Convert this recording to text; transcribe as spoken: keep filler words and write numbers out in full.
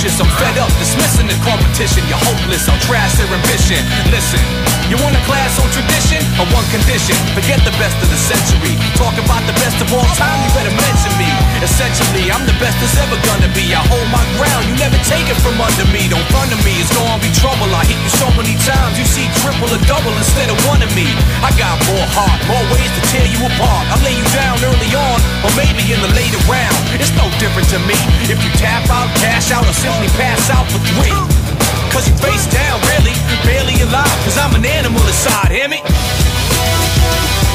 focus, I'm fed up, dismissing the competition. You're hopeless, I'll trash their ambition. Listen, you want a class on tradition? On one condition, forget the best of the century. Talk about the best of all time, you better mention me. Essentially, I'm the best there's ever gonna be. I hold my ground, you never take it from under me. Don't front of me, it's gonna be trouble. I hit you so many times, you see triple or double instead of one of me. I got more heart, more ways to tear you apart. I'll lay you down early on, or maybe in the later round. It's no different to me if you tap out, cash out, or simply pass out for three. Cause you face down, really, barely alive. Cause I'm an animal inside, hear me?